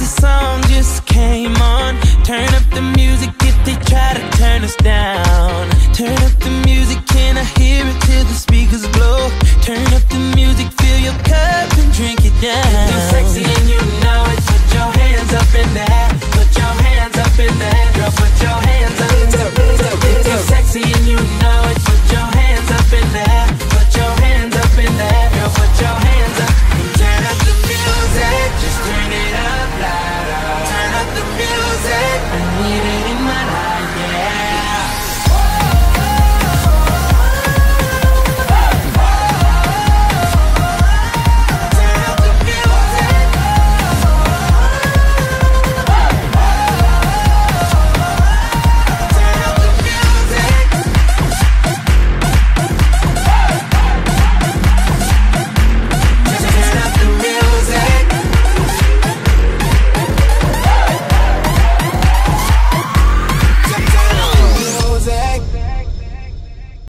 the song just came on. Turn up the music if they try to turn us down. Turn up the music, can I hear it till the speakers blow? Turn up the music, fill your cup and drink it down. If you're sexy and you know it, put your hands up in the air. Put your hands up in the air, girl, put your hands up in the air. If you're sexy and you know it,